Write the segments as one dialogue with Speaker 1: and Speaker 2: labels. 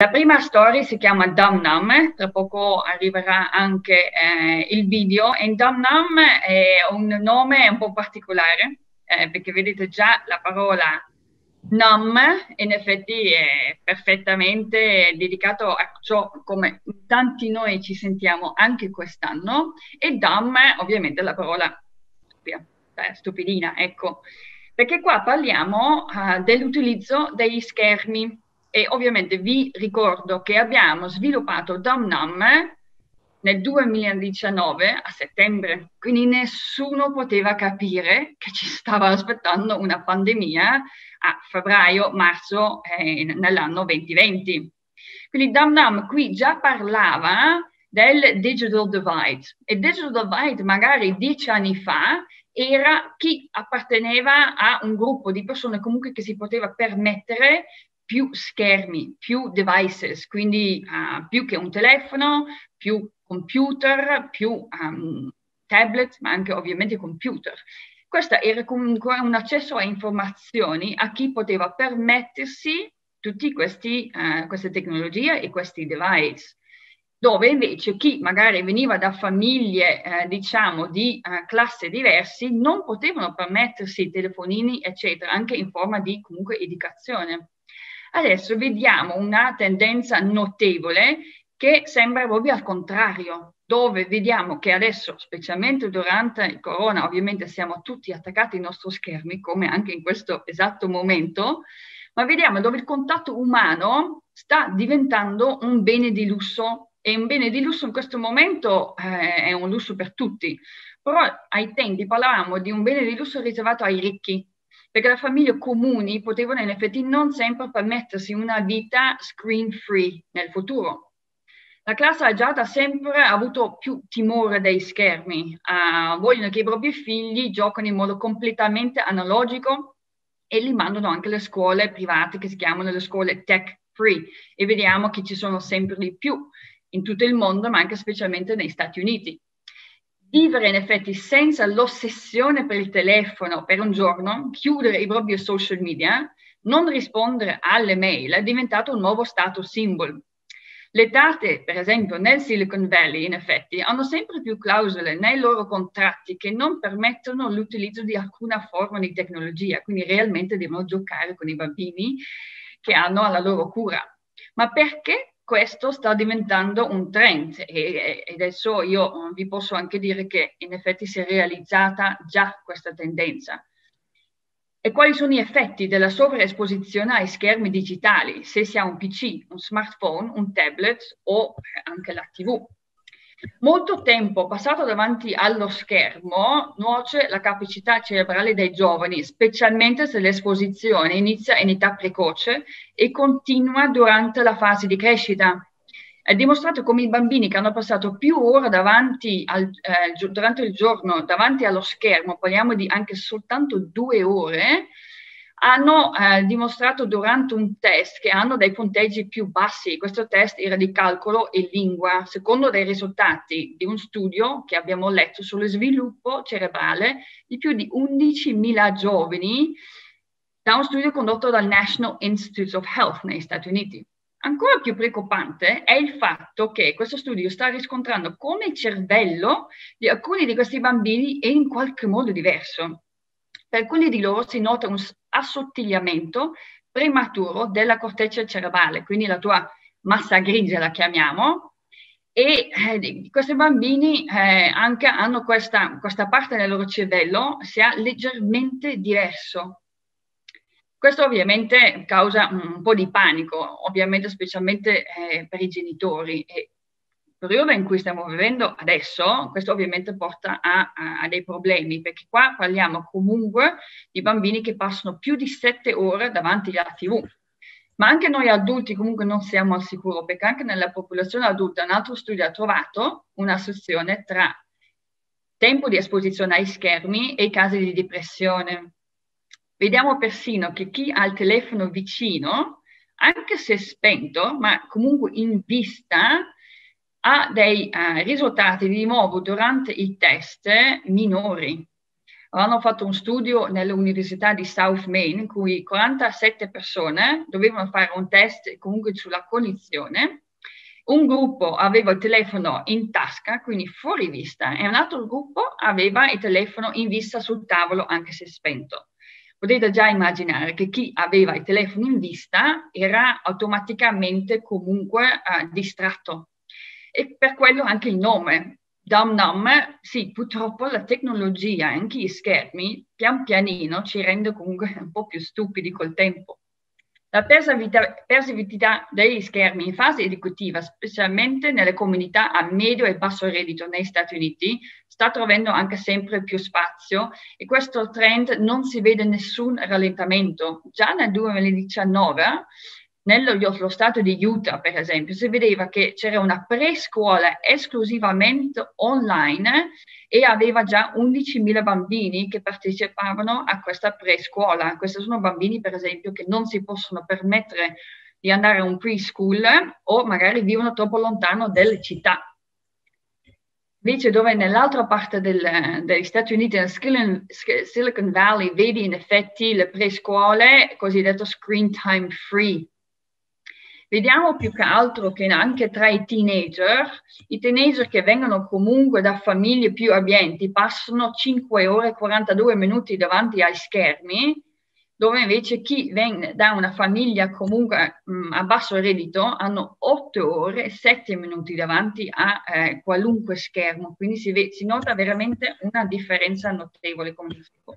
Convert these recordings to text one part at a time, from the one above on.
Speaker 1: La prima storia si chiama Dum Num, tra poco arriverà anche il video, e Dum Num è un nome un po' particolare, perché vedete già la parola Num in effetti è perfettamente dedicato a ciò come tanti noi ci sentiamo anche quest'anno, e Dumb ovviamente la parola stupidina, ecco, perché qua parliamo dell'utilizzo degli schermi. E ovviamente vi ricordo che abbiamo sviluppato DomNum nel 2019 a settembre, quindi nessuno poteva capire che ci stava aspettando una pandemia a febbraio-marzo nell'anno 2020. Quindi DomNum qui già parlava del digital divide, e digital divide magari 10 anni fa era chi apparteneva a un gruppo di persone comunque che si poteva permettere più schermi, più devices, quindi più che un telefono, più computer, più tablet, ma anche ovviamente computer. Questo era comunque un accesso a informazioni a chi poteva permettersi tutte queste tecnologie e questi device, dove invece chi magari veniva da famiglie, diciamo, di classe diversi, non potevano permettersi telefonini, eccetera, anche in forma di comunque educazione. Adesso vediamo una tendenza notevole che sembra proprio al contrario, dove vediamo che adesso, specialmente durante il corona, ovviamente siamo tutti attaccati ai nostri schermi, come anche in questo esatto momento, ma vediamo dove il contatto umano sta diventando un bene di lusso, e un bene di lusso in questo momento è un lusso per tutti, però ai tempi parlavamo di un bene di lusso riservato ai ricchi, perché le famiglie comuni potevano in effetti non sempre permettersi una vita screen free nel futuro. La classe agiata ha sempre avuto più timore dei schermi, vogliono che i propri figli giocano in modo completamente analogico e li mandano anche alle scuole private che si chiamano le scuole tech free, e vediamo che ci sono sempre di più in tutto il mondo, ma anche specialmente negli Stati Uniti. Vivere in effetti senza l'ossessione per il telefono per un giorno, chiudere i propri social media, non rispondere alle mail è diventato un nuovo status symbol. Le date, per esempio, nel Silicon Valley, in effetti, hanno sempre più clausole nei loro contratti che non permettono l'utilizzo di alcuna forma di tecnologia, quindi realmente devono giocare con i bambini che hanno alla loro cura. Ma perché questo sta diventando un trend? E adesso io vi posso anche dire che in effetti si è realizzata già questa tendenza. E quali sono gli effetti della sovraesposizione ai schermi digitali, se si ha un PC, un smartphone, un tablet o anche la TV? Molto tempo passato davanti allo schermo nuoce la capacità cerebrale dei giovani, specialmente se l'esposizione inizia in età precoce e continua durante la fase di crescita. È dimostrato come i bambini che hanno passato più ore durante il giorno davanti allo schermo, parliamo di anche soltanto 2 ore, hanno dimostrato durante un test che hanno dei punteggi più bassi. Questo test era di calcolo e lingua, secondo dei risultati di un studio che abbiamo letto sullo sviluppo cerebrale di più di 11.000 giovani, da un studio condotto dal National Institutes of Health negli Stati Uniti. Ancora più preoccupante è il fatto che questo studio sta riscontrando come il cervello di alcuni di questi bambini è in qualche modo diverso. Per alcuni di loro si nota un assottigliamento prematuro della corteccia cerebrale, quindi la tua massa grigia la chiamiamo, e questi bambini anche hanno questa parte del loro cervello sia leggermente diverso. Questo ovviamente causa un po' di panico, ovviamente specialmente per i genitori. E il periodo in cui stiamo vivendo adesso, questo ovviamente porta a dei problemi, perché qua parliamo comunque di bambini che passano più di 7 ore davanti alla TV. Ma anche noi adulti comunque non siamo al sicuro, perché anche nella popolazione adulta un altro studio ha trovato un'associazione tra tempo di esposizione ai schermi e i casi di depressione. Vediamo persino che chi ha il telefono vicino, anche se spento, ma comunque in vista, ha dei risultati di nuovo durante i test minori. avevano fatto un studio nell'Università di South Maine in cui 47 persone dovevano fare un test comunque sulla cognizione. Un gruppo aveva il telefono in tasca, quindi fuori vista, e un altro gruppo aveva il telefono in vista sul tavolo, anche se spento. Potete già immaginare che chi aveva il telefono in vista era automaticamente comunque distratto. E per quello anche il nome. Dum Dum, sì, purtroppo la tecnologia, anche gli schermi, pian pianino ci rende comunque un po' più stupidi col tempo. La pervasività degli schermi in fase educativa, specialmente nelle comunità a medio e basso reddito negli Stati Uniti, sta trovando anche sempre più spazio e questo trend non si vede nessun rallentamento. Già nel 2019, nello stato di Utah, per esempio, si vedeva che c'era una prescuola esclusivamente online e aveva già 11.000 bambini che partecipavano a questa prescuola. Questi sono bambini, per esempio, che non si possono permettere di andare a un preschool o magari vivono troppo lontano dalle città. Invece dove nell'altra parte degli Stati Uniti, nel Silicon Valley, vedi in effetti le prescuole cosiddetto screen time free. Vediamo più che altro che anche tra i teenager che vengono comunque da famiglie più abbienti passano 5 ore e 42 minuti davanti ai schermi, dove invece chi viene da una famiglia comunque a basso reddito hanno 8 ore e 7 minuti davanti a qualunque schermo. Quindi si nota veramente una differenza notevole, come dicevo.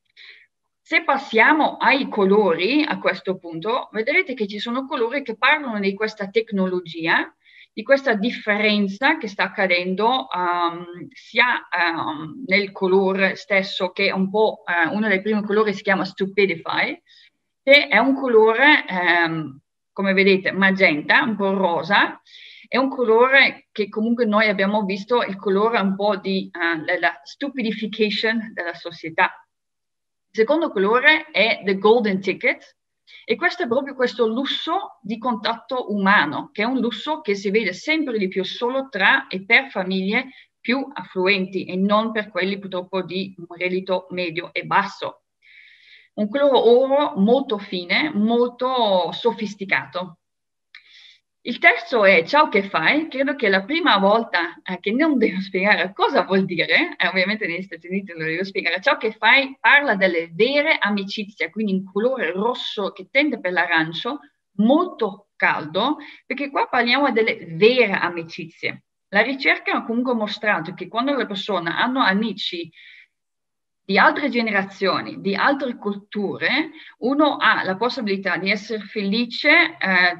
Speaker 1: Se passiamo ai colori a questo punto, vedrete che ci sono colori che parlano di questa tecnologia, di questa differenza che sta accadendo sia nel colore stesso, che è un po' uno dei primi colori si chiama Stupidify, che è un colore, come vedete, magenta, un po' rosa, è un colore che comunque noi abbiamo visto, il colore un po' della stupidification della società. Il secondo colore è The Golden Ticket e questo è proprio questo lusso di contatto umano, che è un lusso che si vede sempre di più solo tra e per famiglie più affluenti e non per quelli purtroppo di un reddito medio e basso. Un colore oro molto fine, molto sofisticato. Il terzo è ciao che fai, credo che è la prima volta che non devo spiegare cosa vuol dire, ovviamente negli Stati Uniti lo devo spiegare, ciao che fai parla delle vere amicizie, quindi in colore rosso che tende per l'arancio, molto caldo, perché qua parliamo delle vere amicizie. La ricerca ha comunque mostrato che quando le persone hanno amici di altre generazioni, di altre culture, uno ha la possibilità di essere felice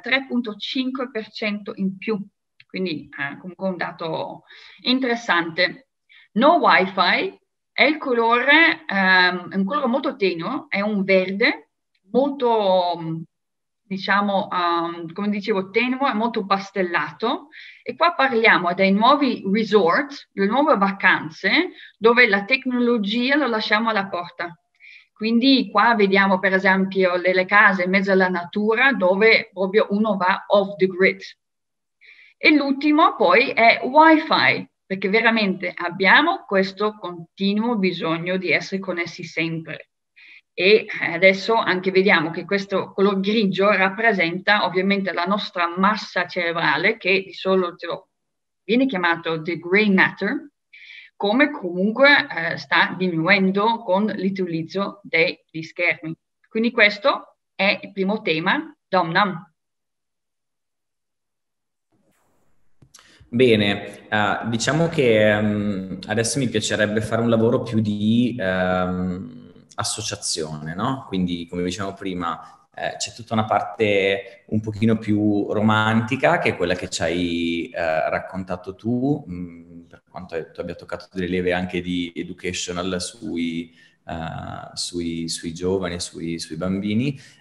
Speaker 1: 3,5% in più. Quindi comunque un dato interessante. No Wi-Fi è il colore, un colore molto tenue, è un verde molto, diciamo, come dicevo, tenue, molto pastellato. E qua parliamo dei nuovi resort, le nuove vacanze, dove la tecnologia la lasciamo alla porta. Quindi qua vediamo per esempio le case in mezzo alla natura dove proprio uno va off the grid. E l'ultimo poi è Wi-Fi, perché veramente abbiamo questo continuo bisogno di essere connessi sempre. E adesso anche vediamo che questo color grigio rappresenta ovviamente la nostra massa cerebrale che di solito viene chiamato the gray matter, come comunque sta diminuendo con l'utilizzo degli schermi. Quindi questo è il primo tema, Domnam.
Speaker 2: Bene, diciamo che adesso mi piacerebbe fare un lavoro più di associazione, no? Quindi, come dicevamo prima, c'è tutta una parte un pochino più romantica, che è quella che ci hai raccontato tu, per quanto tu abbia toccato delle leve anche di educational sui giovani, sui bambini.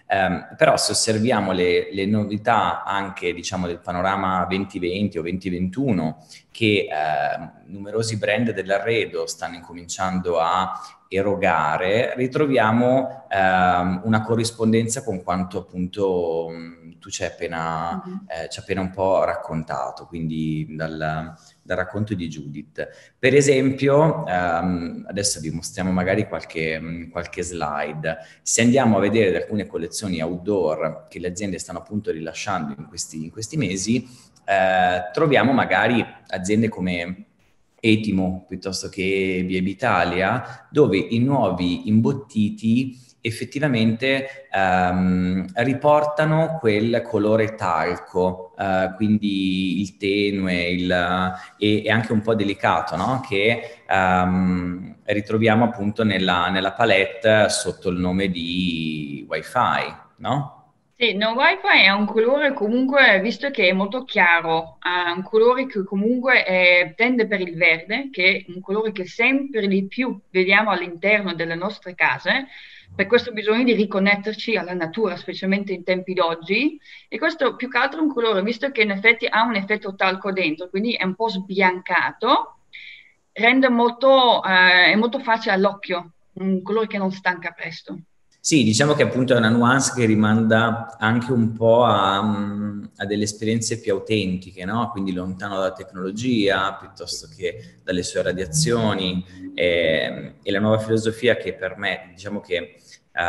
Speaker 2: Però se osserviamo le novità anche, diciamo, del panorama 2020 o 2021, che numerosi brand dell'arredo stanno incominciando a erogare, ritroviamo una corrispondenza con quanto appunto tu ci hai appena un po' raccontato, quindi dal racconto di Judith. Per esempio, adesso vi mostriamo magari qualche slide. Se andiamo a vedere alcune collezioni outdoor che le aziende stanno appunto rilasciando in questi mesi, troviamo magari aziende come Etimo piuttosto che Viebe Italia, dove i nuovi imbottiti effettivamente riportano quel colore talco, quindi il tenue e anche un po' delicato, no? Che ritroviamo appunto nella palette sotto il nome di Wi-Fi, no?
Speaker 1: Sì, no, Wi-Fi è un colore comunque, visto che è molto chiaro, ha un colore che comunque tende per il verde, che è un colore che sempre di più vediamo all'interno delle nostre case, per questo bisogno di riconnetterci alla natura, specialmente in tempi d'oggi, e questo più che altro è un colore, visto che in effetti ha un effetto talco dentro, quindi è un po' sbiancato, rende è molto facile all'occhio, un colore che non stanca presto.
Speaker 2: Sì, diciamo che appunto è una nuance che rimanda anche un po' a delle esperienze più autentiche, no? Quindi lontano dalla tecnologia piuttosto che dalle sue radiazioni, e la nuova filosofia che per me, diciamo che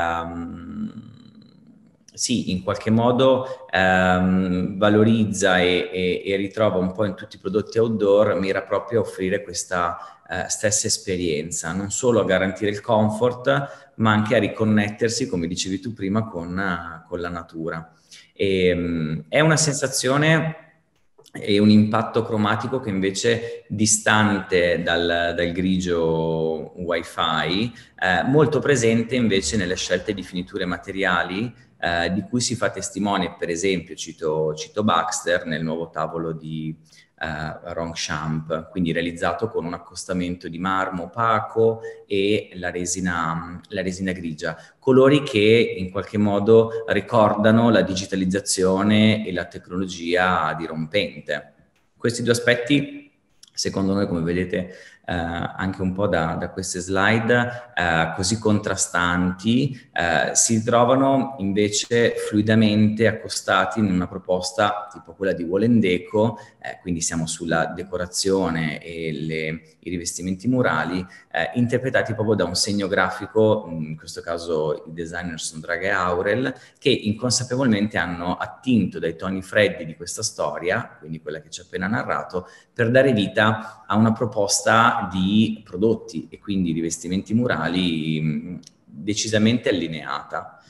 Speaker 2: sì, in qualche modo valorizza e ritrova un po' in tutti i prodotti outdoor, mira proprio a offrire questa stessa esperienza, non solo a garantire il comfort, ma anche a riconnettersi, come dicevi tu prima, con la natura. È una sensazione e un impatto cromatico che invece distante dal grigio Wi-Fi, molto presente invece nelle scelte di finiture materiali, di cui si fa testimone, per esempio, cito Baxter nel nuovo tavolo di Ronchamp, quindi realizzato con un accostamento di marmo opaco e la resina grigia, colori che in qualche modo ricordano la digitalizzazione e la tecnologia dirompente. Questi due aspetti, secondo noi, come vedete anche un po' da queste slide, così contrastanti, si trovano invece fluidamente accostati in una proposta tipo quella di Wall&Deco, quindi siamo sulla decorazione e i rivestimenti murali, interpretati proprio da un segno grafico, in questo caso i designer sono Draga e Aurel, che inconsapevolmente hanno attinto dai toni freddi di questa storia, quindi quella che ci ha appena narrato, per dare vita a una proposta di prodotti e quindi rivestimenti murali decisamente allineata.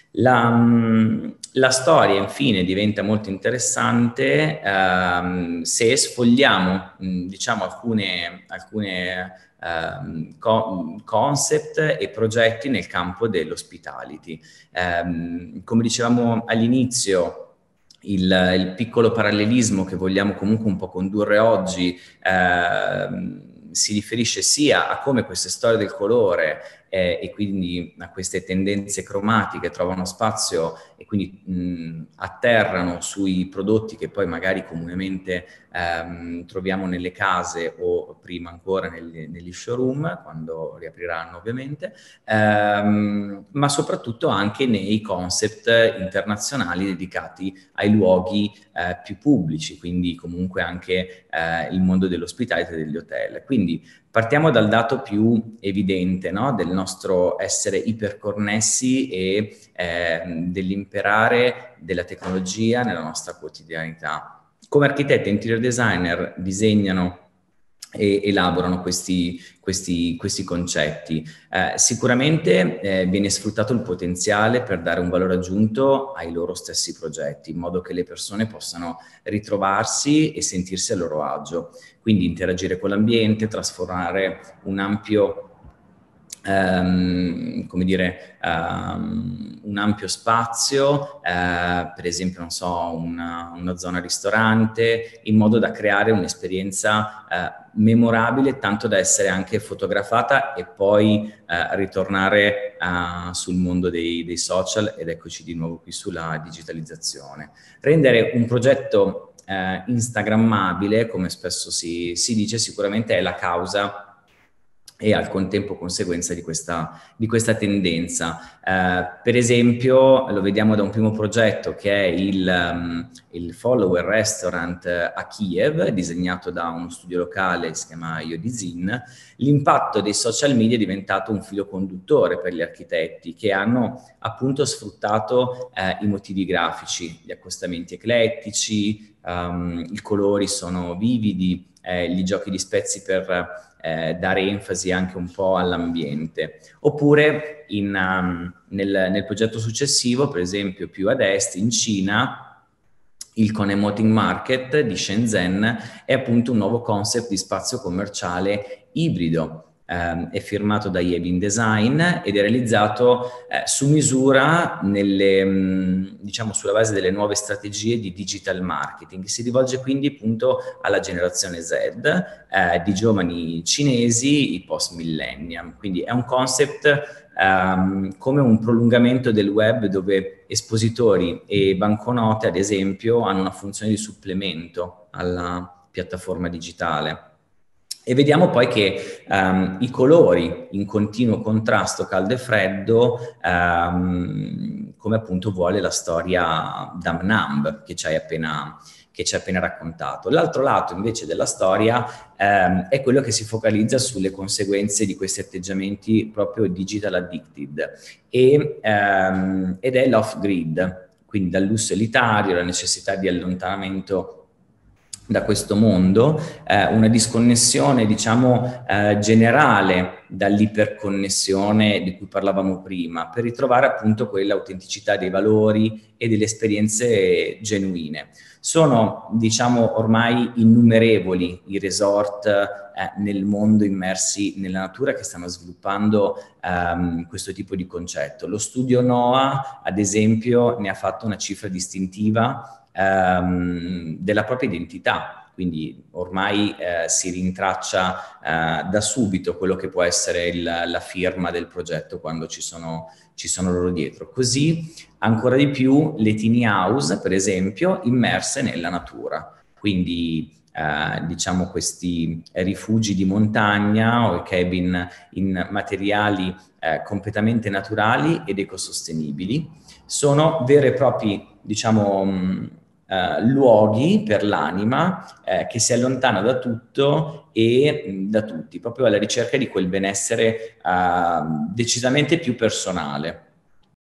Speaker 2: La storia infine diventa molto interessante se sfogliamo diciamo alcune concept e progetti nel campo dell'hospitality. Come dicevamo all'inizio, il piccolo parallelismo che vogliamo comunque un po' condurre oggi si riferisce sia a come queste storie del colore e quindi a queste tendenze cromatiche trovano spazio e quindi atterrano sui prodotti che poi magari comunemente troviamo nelle case o prima ancora negli showroom, quando riapriranno ovviamente, ma soprattutto anche nei concept internazionali dedicati ai luoghi più pubblici, quindi comunque anche il mondo dell'ospitalità e degli hotel. Quindi partiamo dal dato più evidente, no? Del nostro essere iperconnessi e dell'imperare della tecnologia nella nostra quotidianità. Come architetti e interior designer disegnano e elaborano questi concetti. Sicuramente viene sfruttato il potenziale per dare un valore aggiunto ai loro stessi progetti, in modo che le persone possano ritrovarsi e sentirsi a loro agio, quindi interagire con l'ambiente, trasformare un ampio come dire, un ampio spazio, per esempio, non so, una zona ristorante, in modo da creare un'esperienza memorabile, tanto da essere anche fotografata e poi ritornare sul mondo dei social, ed eccoci di nuovo qui sulla digitalizzazione. Rendere un progetto instagrammabile, come spesso si dice, sicuramente è la causa e al contempo conseguenza di questa tendenza. Per esempio, lo vediamo da un primo progetto che è il Follower Restaurant a Kiev, disegnato da uno studio locale, si chiama Yodizin. L'impatto dei social media è diventato un filo conduttore per gli architetti, che hanno appunto sfruttato i motivi grafici, gli accostamenti eclettici, i colori sono vividi, gli giochi di spezzi per dare enfasi anche un po' all'ambiente. Oppure nel progetto successivo, per esempio più ad est, in Cina, il Conemoting Market di Shenzhen è appunto un nuovo concept di spazio commerciale ibrido. È firmato da Yebin Design ed è realizzato su misura diciamo sulla base delle nuove strategie di digital marketing. Si rivolge quindi appunto alla generazione Z di giovani cinesi, i post millennium. Quindi è un concept come un prolungamento del web, dove espositori e banconote, ad esempio, hanno una funzione di supplemento alla piattaforma digitale. E vediamo poi che i colori in continuo contrasto caldo e freddo, come appunto vuole la storia Dam Namb che ci hai appena raccontato. L'altro lato invece della storia è quello che si focalizza sulle conseguenze di questi atteggiamenti proprio digital addicted ed è l'off-grid, quindi dal lusso elitario, la necessità di allontanamento da questo mondo, una disconnessione diciamo generale dall'iperconnessione di cui parlavamo prima, per ritrovare appunto quell'autenticità dei valori e delle esperienze genuine. Sono diciamo ormai innumerevoli i resort nel mondo immersi nella natura che stanno sviluppando questo tipo di concetto. Lo studio NOAA, ad esempio, ne ha fatto una cifra distintiva della propria identità, quindi ormai si rintraccia da subito quello che può essere la firma del progetto quando ci sono loro dietro. Così ancora di più le tiny house, per esempio, immerse nella natura, quindi diciamo questi rifugi di montagna o cabin in materiali completamente naturali ed ecosostenibili. Sono veri e propri diciamo luoghi per l'anima che si allontana da tutto e da tutti, proprio alla ricerca di quel benessere decisamente più personale.